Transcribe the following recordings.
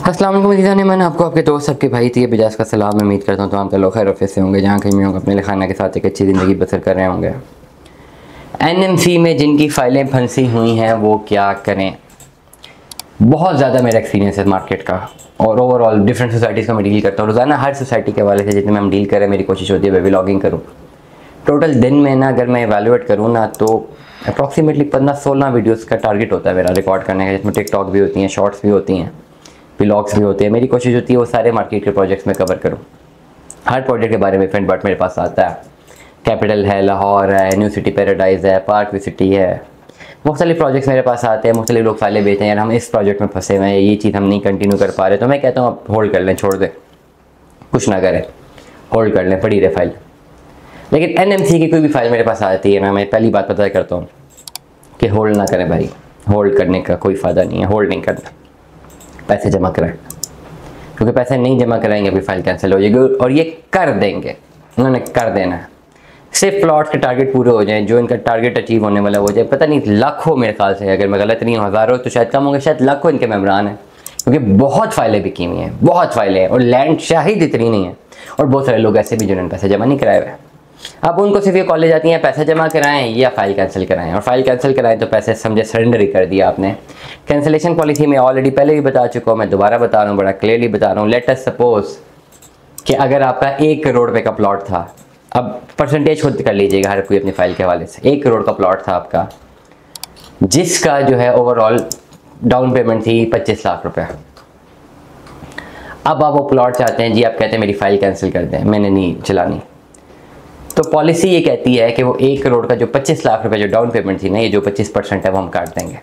अस्सलाम वालेकुम अज़ीज़ान, मैंने आपको आपके दोस्त सबके भाई थी बिजाज का सलाम। उम्मीद करता हूँ तो आप लोग खैर ऑफिस से होंगे, जहाँ कहीं होंगे अपने खाना के साथ एक अच्छी ज़िंदगी बसर कर रहे होंगे। एनएमसी में जिनकी फ़ाइलें फंसी हुई हैं वो क्या करें। बहुत ज़्यादा मेरा एक्सपीरियंस है मार्केट का और ओवरऑल डिफरेंट सोसाइटीज़ का मैं डील करता हूँ रोज़ाना। हर सोसाइटी के वाले से जितने में हम डील करें मेरी कोशिश होती है व्लॉगिंग करूँ। टोटल दिन में ना अगर मैं एवेलुएट करूँ ना तो अप्रॉक्सीमेटली 15-16 वीडियोज़ का टारगेट होता है मेरा रिकॉर्ड करने का, जिसमें टिकटॉक भी होती हैं, शॉर्ट्स भी होती हैं, व्लॉग्स भी होते हैं। मेरी कोशिश होती है वो सारे मार्केट के प्रोजेक्ट्स में कवर करूँ। हर प्रोजेक्ट के बारे में फ्रेंड बट मेरे पास आता है। कैपिटल है, लाहौर है, न्यू सिटी पैराडाइज है, पार्क सिटी है, मुख्तलिफ प्रोजेक्ट्स मेरे पास आते हैं। मुख्तलिफ लोग फाइलें बेचते हैं, यार हम इस प्रोजेक्ट में फंसे हुए हैं, ये चीज़ हम नहीं कंटिन्यू कर पा रहे, तो मैं कहता हूँ आप होल्ड कर लें, छोड़ दें, कुछ ना करें, होल्ड कर लें, पड़ी रहे फाइल। लेकिन एनएमसी की कोई भी फाइल मेरे पास आती है ना, मैं पहली बात पता करता हूँ कि होल्ड ना करें भाई। होल्ड करने का कोई फ़ायदा नहीं है, होल्ड नहीं करना, पैसे जमा कराएं, क्योंकि पैसे नहीं जमा कराएंगे अभी फाइल कैंसिल हो जाएगी। और ये कर देंगे, उन्होंने कर देना है। सिर्फ प्लॉट के टारगेट पूरे हो जाएं, जो इनका टारगेट अचीव होने वाला हो जाए। पता नहीं लाखों, मेरे ख्याल से अगर मैं गलत नहीं हूँ, हज़ारों तो शायद कम होंगे, शायद लाखों इनके मेम्बरान हैं, क्योंकि बहुत फाइलें बिकी हुई हैं, बहुत फाइलें हैं और लैंड शाहिद इतनी नहीं है। और बहुत सारे लोग ऐसे भी जिन्होंने पैसे जमा नहीं कराए हुए। अब उनको सिर्फ ये कॉलेज आती हैं पैसे जमा कराएं या फाइल कैंसिल कराएं, और फाइल कैंसिल कराएं तो पैसे समझे सरेंडर ही कर दिया आपने। कैंसिलेशन पॉलिसी में ऑलरेडी पहले भी बता चुका हूँ, मैं दोबारा बता रहा हूँ, बड़ा क्लियरली बता रहा हूँ। लेट अस सपोज कि अगर आपका 1 करोड़ रुपए का प्लॉट था, अब परसेंटेज खुद कर लीजिएगा हर कोई अपनी फाइल के हवाले से। 1 करोड़ का प्लॉट था आपका, जिसका जो है ओवरऑल डाउन पेमेंट थी 25 लाख रुपये। अब आप वो प्लॉट चाहते हैं जी, आप कहते हैं मेरी फाइल कैंसिल कर दें, मैंने नहीं चलानी। तो पॉलिसी ये कहती है कि वो 1 करोड़ का जो 25 लाख रुपए जो डाउन पेमेंट थी ना, ये जो 25% है वो हम काट देंगे।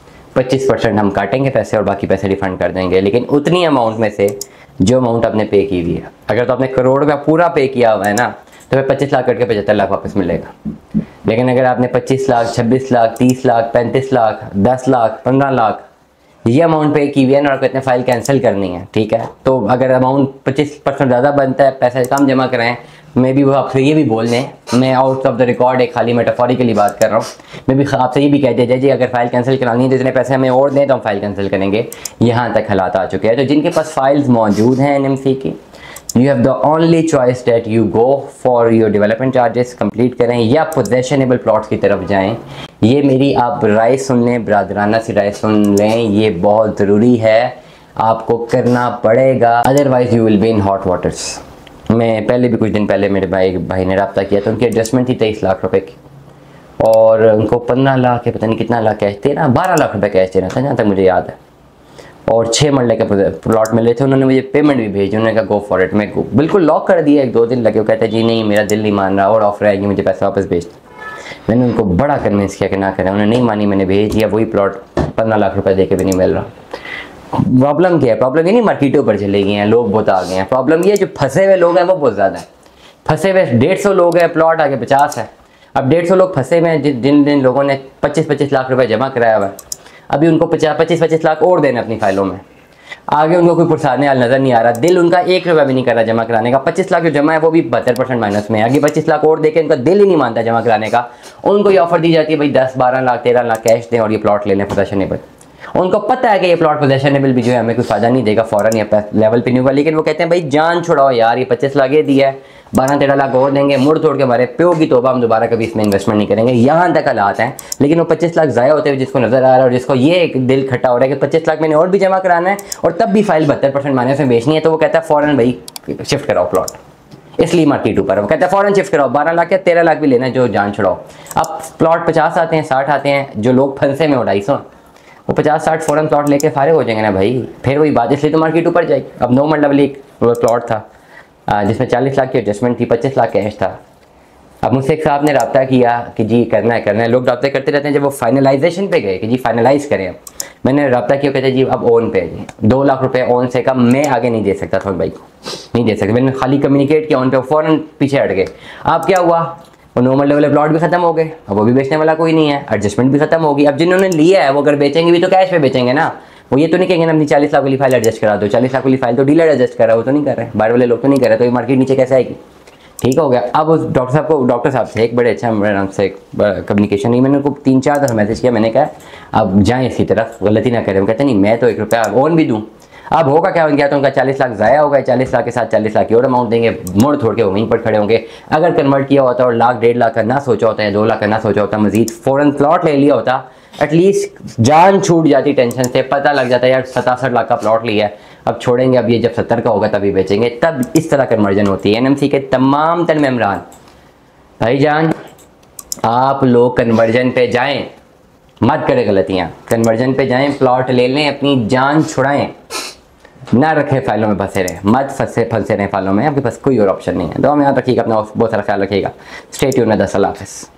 25% हम काटेंगे पैसे और बाकी पैसे रिफंड कर देंगे। लेकिन उतनी अमाउंट में से जो अमाउंट आपने पे की हुई है, अगर तो आपने करोड़ का पूरा पे किया हुआ है ना, तो फिर 25 लाख कट के 75 लाख वापस मिलेगा। लेकिन अगर आपने 25 लाख, 26 लाख, 30 लाख, 35 लाख, 10 लाख, 15 लाख ये अमाउंट पे की हुई है ना, और कहते हैं फाइल कैंसिल करनी है, ठीक है, तो अगर अमाउंट 25% ज़्यादा बनता है, पैसे कम जमा कराएं, मैं भी वो आपसे ये भी बोल लें, मैं आउट ऑफ द रिकॉर्ड एक खाली मेटाफोरिकली बात कर रहा हूँ, मैं भी आपसे ये भी कह दिया जाए जी अगर फाइल कैंसिल करानी है तो इतने पैसे हमें और दें तो हम फाइल कैंसिल करेंगे। यहाँ तक हालात आ चुके हैं। तो जिनके पास फाइल्स मौजूद हैं एनएमसी की, you have the only choice that you go for your development charges complete करें या पोजेशनेबल प्लॉट्स की तरफ जाएं। ये मेरी आप राय सुन लें, ब्रादराना सी राय सुन लें, ये बहुत ज़रूरी है, आपको करना पड़ेगा, otherwise you will be in hot waters. मैं पहले भी कुछ दिन पहले मेरे भाई ने रब्ता किया, तो उनकी एडजस्टमेंट थी 23 लाख रुपए की, और उनको 15 लाख या पता नहीं कितना लाख कैश देना, 12 लाख रुपए कैश देना था जहाँ तक मुझे याद है, और 6 मरले का प्लॉट मिले थे। उन्होंने मुझे पेमेंट भी भेजी, उन्होंने कहा गो फॉर इट। मैं बिल्कुल लॉक कर दिया, 1-2 दिन लगे। वो कहते जी नहीं मेरा दिल नहीं मान रहा और ऑफर आएगी, मुझे पैसा वापस भेज। मैंने उनको बड़ा कन्विंस किया कि ना करें, उन्होंने नहीं मानी, मैंने भेज दिया। वही प्लॉट 15 लाख रुपए दे के भी नहीं मिल रहा। प्रॉब्लम क्या है? प्रॉब्लम ये नहीं मार्केटों पर चले गए हैं, लोग बहुत आ गए हैं। प्रॉब्लम ये जो फंसे हुए लोग हैं वो बहुत ज़्यादा है। फंसे हुए 150 लोग हैं, प्लॉट आगे 50 है। अब 150 लोग फंसे हुए हैं, जिन लोगों ने 25-25 लाख रुपए जमा कराया हुआ है, अभी उनको 25-25 लाख और देना अपनी फाइलों में। आगे उनको कोई पुरसाने हाल नज़र नहीं आ रहा, दिल उनका 1 रुपया भी नहीं कर रहा जमा कराने का। 25 लाख जो जमा है वो भी 72% माइनस में है। आगे 25 लाख और देके उनका दिल ही नहीं मानता जमा कराने का। उनको ये ऑफर दी जाती है भाई 10-12 लाख 13 लाख कैश दें और ये प्लॉट ले लें पोजेशनेबल। उनको पता है कि ये प्लॉट पोजेशनेबल भी जो है हमें कोई फायदा नहीं देगा, फौरन या लेवल पे नहीं होगा। लेकिन वो कहते हैं भाई जान छुड़ाओ यार, ये 25 लाख ये दिया है, 12-13 लाख और देंगे, मुड़ तोड़ के हमारे प्यो की तोबा, हम दोबारा कभी इसमें इन्वेस्टमेंट नहीं करेंगे। यहाँ तक हालात हैं। लेकिन वो 25 लाख ज़ाया होते हुए जिसको नजर आ रहा है और जिसको ये एक दिल खट्टा हो रहा है कि 25 लाख मैंने और भी जमा कराना है और तब भी फाइल 72% माइनस में बेचनी है, तो वो कहता है फ़ौरन भाई शिफ्ट कराओ प्लॉट। इसलिए मार्केट ऊपर है, वो कहता है फ़ौरन शिफ्ट कराओ, 12 लाख या 13 लाख भी लेना है, जो जान छुड़ाओ। अब प्लॉट 50 आते हैं, 60 आते हैं, जो लोग फंसे में 250, वो 50-60 फ़ौरन प्लॉट लेके फारिग हो जाएंगे ना भाई। फिर वही बात, इसलिए तो मार्केट ऊपर जाएगी। अब 9 मंडल एक प्लॉट था जिसमें 40 लाख की एडजस्टमेंट थी, 25 लाख कैश था। अब मुझसे एक साहब ने रब्ता किया कि जी करना है। लोग रब्ता करते रहते हैं। जब वो फाइनलाइजेशन पे गए कि जी फाइनलाइज करें, मैंने रब्ता किया, कहते जी अब ओन पे जी 2 लाख रुपए ओन से कम मैं आगे नहीं दे सकता था भाई को, नहीं दे सकता। मैंने खाली कम्युनिकेट किया ओन पे, फ़ौरन पीछे हट गए। अब क्या हुआ, वो नॉर्मल लेवल प्लॉट भी खत्म हो गए, अब वो भी बेचने वाला कोई नहीं है, एडजस्टमेंट भी खत्म होगी। अब जिन्होंने लिया है वो अगर बेचेंगे भी तो कैश पे बेचेंगे ना, वो ये तो नहीं कहेंगे ना अपनी 40 लाख वाली फाइल एडजस्ट करा दो। 40 लाख वाली फाइल तो डीलर एडजस्ट कर रहा है, वो तो नहीं कर रहे, बाहर वाले लोग तो नहीं कर रहे, तो ये मार्केट नीचे कैसे आएगी? ठीक हो गया। अब उस डॉक्टर साहब से एक बड़े अच्छा हमसे कम्युनिकेशन नहीं, मैंने उनको 3-4 दफ़ा मैसेज किया, मैंने कहा अब जाएँ इसी तरफ, गलती ना करें। वो कहते नहीं मैं तो 1 रुपया ओन भी दूँ, अब होगा क्या, उनका तो उनका 40 लाख ज़ाया होगा, 40 लाख के साथ 40 लाख की और अमाउंट देंगे, मोड़ छोड़ के वो वहीं पर खड़े होंगे। अगर कन्वर्ट किया होता और लाख 1.5 लाख का ना सोचा होता है, 2 लाख का ना सोचा होता, मजीद फ़ौरन प्लॉट ले लिया होता, एटलीस्ट जान छूट जाती टेंशन से, पता लग जाता है यार 67 लाख का प्लॉट लिया है, अब छोड़ेंगे, अब ये जब 70 का होगा तभी बेचेंगे। तब इस तरह कन्वर्जन होती है। एनएमसी के तमाम तर मेम्बरान भाईजान, आप लोग कन्वर्जन पे जाएं, मत करें गलतियां, कन्वर्जन पे जाएं, प्लॉट ले लें, अपनी जान छुड़ाएं, ना रखें फाइलों में फंसे रहें, मत फंसे रहें फाइलों में, आपके पास कोई और ऑप्शन नहीं है। तो हम याद रखिएगा, अपना बहुत सारा ख्याल रखिएगा। स्टे ट्यून्ड विद अस, अल्लाह हाफ़िज़।